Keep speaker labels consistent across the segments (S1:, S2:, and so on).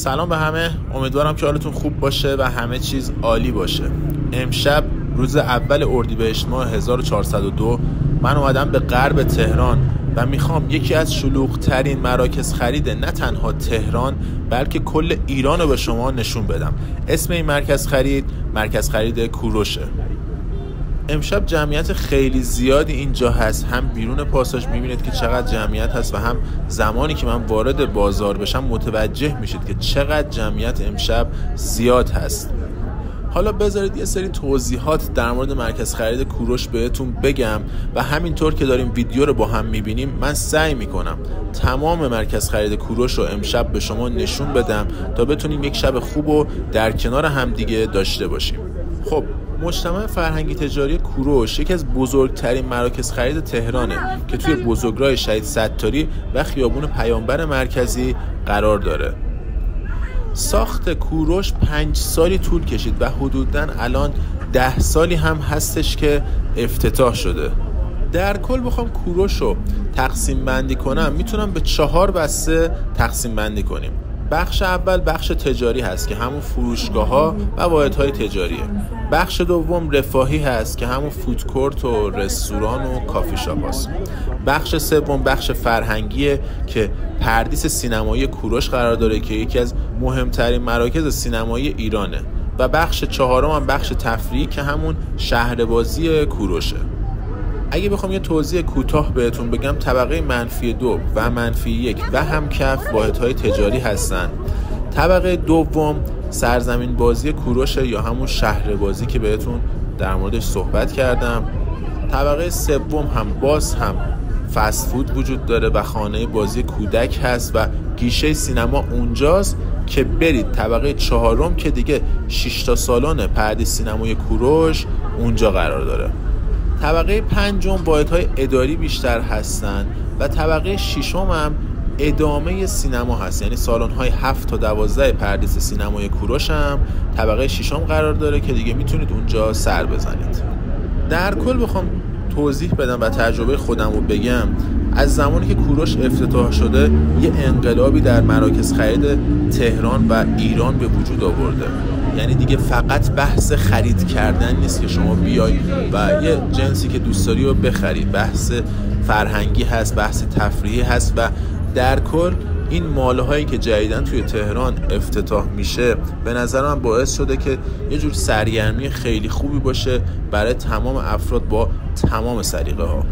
S1: سلام به همه، امیدوارم که حالتون خوب باشه و همه چیز عالی باشه. امشب روز اول اردیبهشت ماه 1402 من اومدم به غرب تهران و میخوام یکی از شلوغ‌ترین مراکز خرید نه تنها تهران بلکه کل ایران رو به شما نشون بدم. اسم این مرکز خرید کوروشه. امشب جمعیت خیلی زیادی اینجا هست، هم بیرون پاساژ میبینید که چقدر جمعیت هست و هم زمانی که من وارد بازار بشم متوجه میشید که چقدر جمعیت امشب زیاد هست. حالا بذارید یه سری توضیحات در مورد مرکز خرید کوروش بهتون بگم و همینطور که داریم ویدیو رو با هم میبینیم من سعی میکنم تمام مرکز خرید کوروش رو امشب به شما نشون بدم تا بتونیم یک شب خوب رو در کنار همدیگه داشته باشیم. خب مجتمع فرهنگی تجاری کوروش یکی از بزرگترین مراکز خرید تهرانه که توی بزرگراه شهید ستاری و خیابون پیامبر مرکزی قرار داره. ساخت کوروش 5 سالی طول کشید و حدوداً الان 10 سالی هم هستش که افتتاح شده. در کل بخوام کوروش رو تقسیم بندی کنم میتونم به 4 بسته تقسیم بندی کنیم. بخش اول بخش تجاری هست که همون فروشگاه ها و واحدهای تجاریه. بخش دوم رفاهی هست که همون فودکورت و رستوران و کافی شاپ هست. بخش سوم بخش فرهنگیه که پردیس سینمایی کوروش قرار داره که یکی از مهمترین مراکز سینمایی ایرانه و بخش چهارم هم بخش تفریحی که همون شهربازی کوروشه. اگه بخوام یه توضیح کوتاه بهتون بگم، طبقه -2 و -1 و همکف واحدهای تجاری هستن. طبقه دوم سرزمین بازی کوروشه یا همون شهربازی که بهتون در موردش صحبت کردم. طبقه سوم هم باز هم فست فود وجود داره و خانه بازی کودک هست و گیشه سینما اونجاست که برید. طبقه چهارم که دیگه 6 تا سالن پردیس سینمای کوروش اونجا قرار داره. طبقه پنجم واحدهای اداری بیشتر هستن و طبقه ششم هم ادامه سینما هست، یعنی سالن‌های 7 تا 12 پردیس سینمای کوروش هم طبقه ششم قرار داره که دیگه میتونید اونجا سر بزنید. در کل بخوام توضیح بدم و تجربه خودم رو بگم، از زمانی که کوروش افتتاح شده یه انقلابی در مراکز خرید تهران و ایران به وجود آورده. یعنی دیگه فقط بحث خرید کردن نیست که شما بیای و یه جنسی که دوست داری رو بخرید، بحث فرهنگی هست، بحث تفریحی هست و در کل این مال‌هایی که جدیدن توی تهران افتتاح میشه به نظر من باعث شده که یه جور سرگرمی خیلی خوبی باشه برای تمام افراد با تمام سلیقه ها.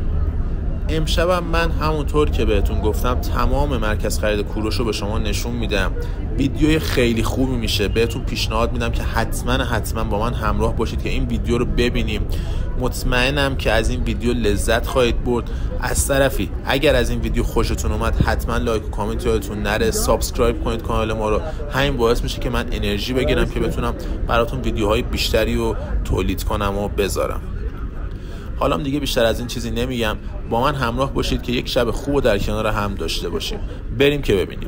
S1: امشبم من همونطور که بهتون گفتم تمام مرکز خرید کوروش رو به شما نشون میدم. ویدیوی خیلی خوبی میشه، بهتون پیشنهاد میدم که حتما با من همراه باشید که این ویدیو رو ببینیم. مطمئنم که از این ویدیو لذت خواهید برد. از طرفی اگر از این ویدیو خوشتون اومد حتما لایک و کامنت یادتون نره، سابسکرایب کنید کانال ما رو. همین باعث میشه که من انرژی بگیرم که بتونم براتون ویدیوهای بیشتری رو تولید کنم و بذارم. حالا دیگه بیشتر از این چیزی نمیگم، با من همراه باشید که یک شب خوب و در کنار هم داشته باشیم. بریم که ببینیم.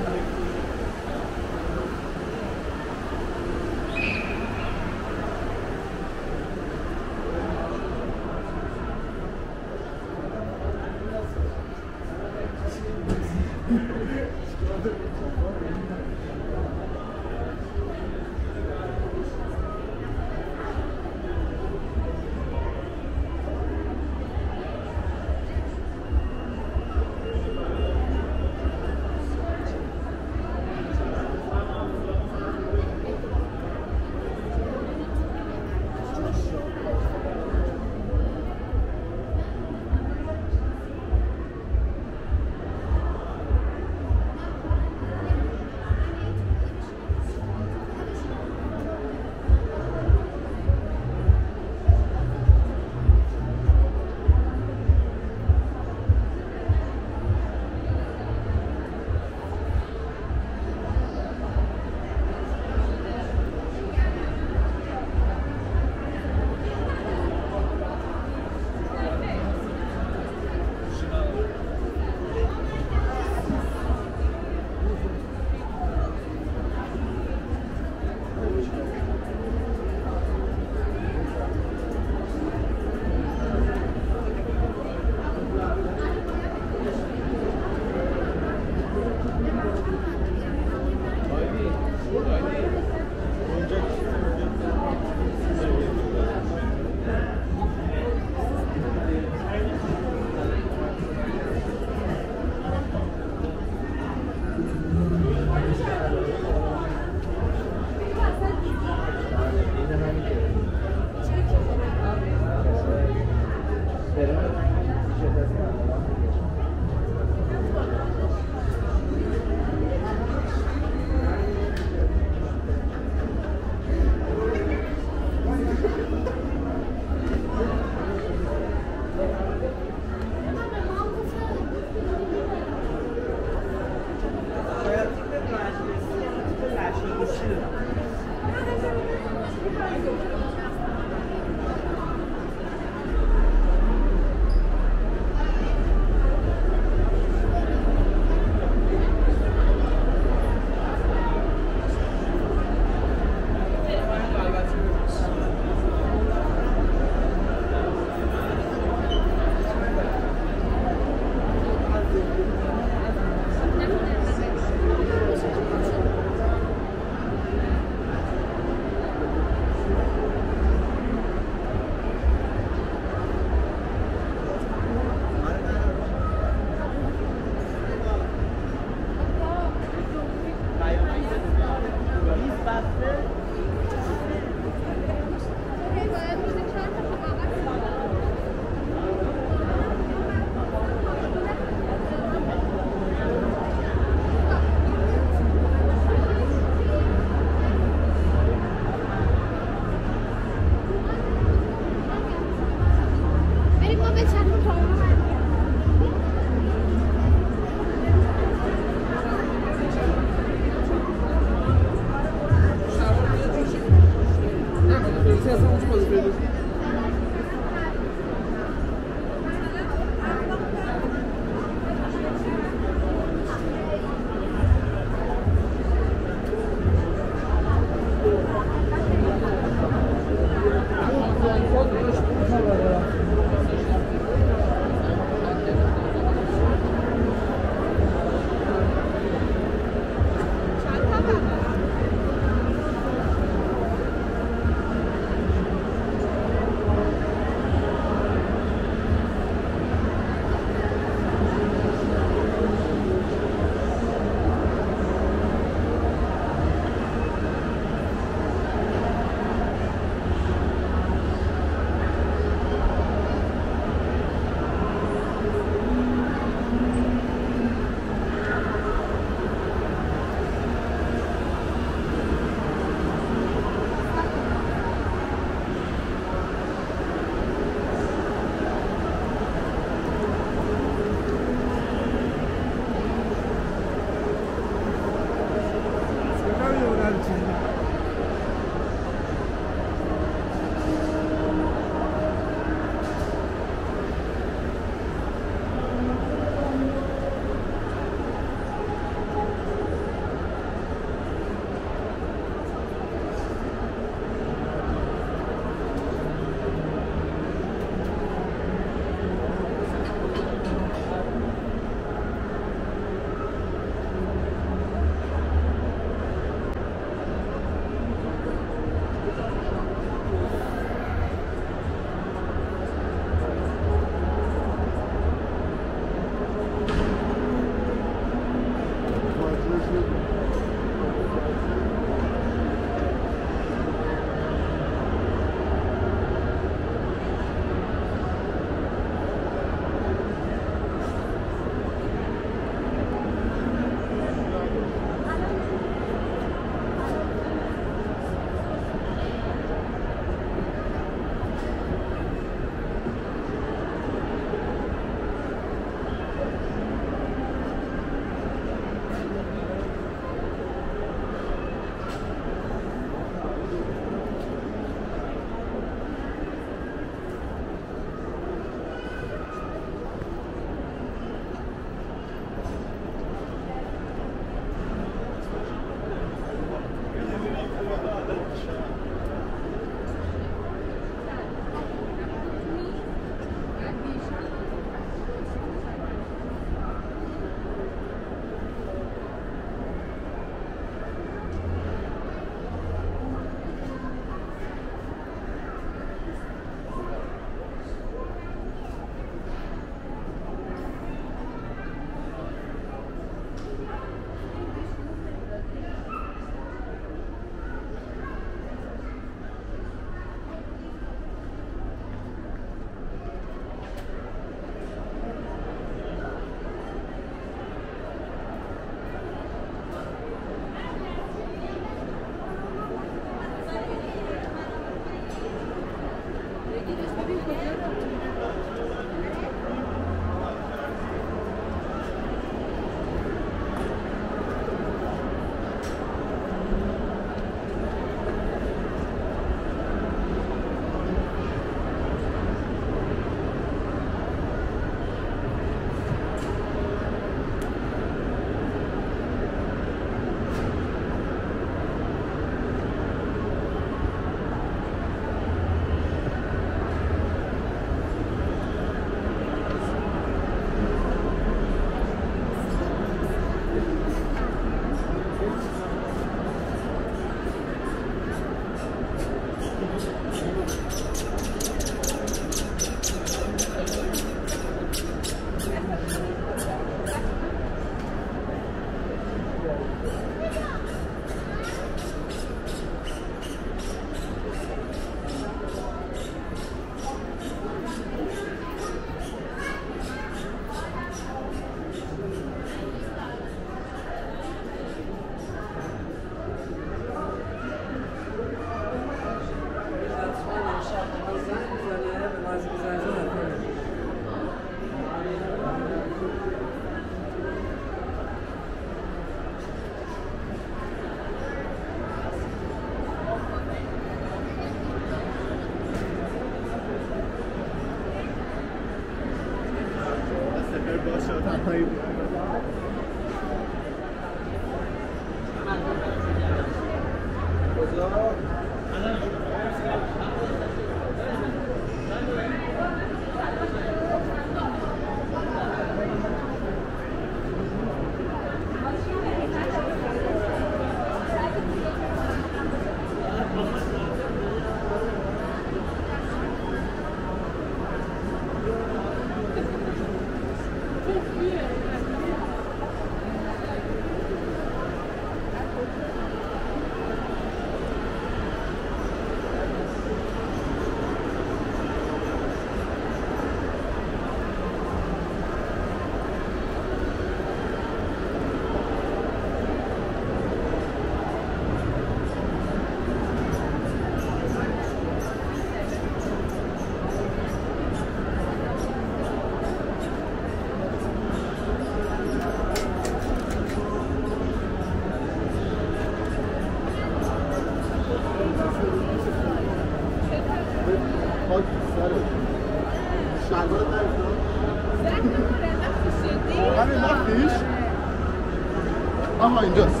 S2: آها اینجاست.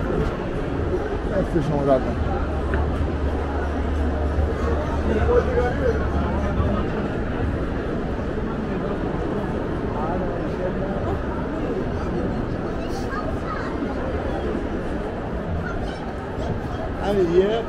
S2: دست شما درد نکنه. همین یه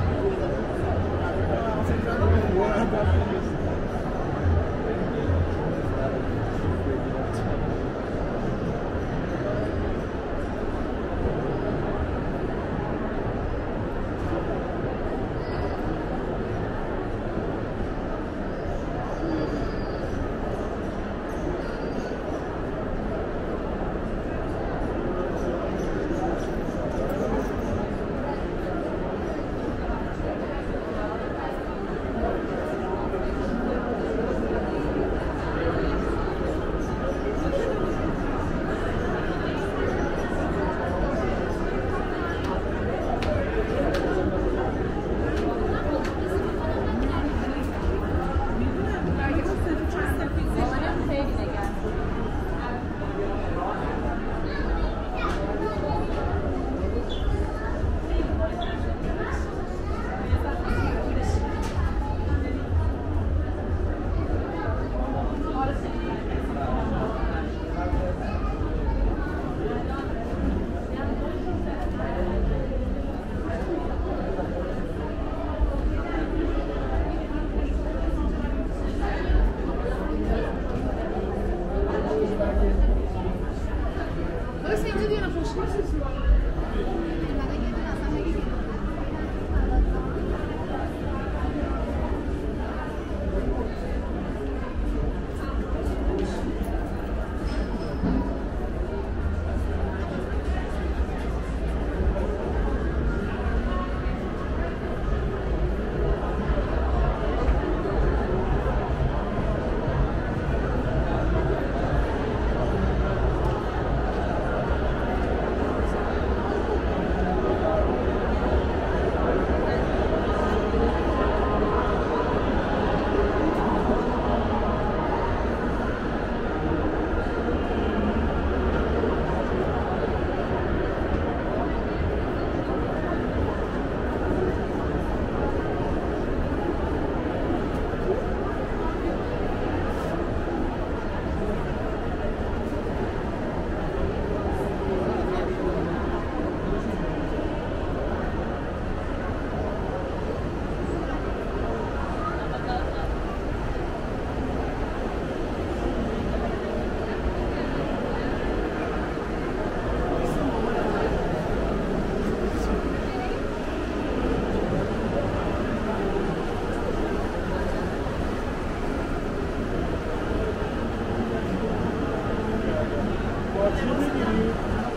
S3: چی می‌گیری؟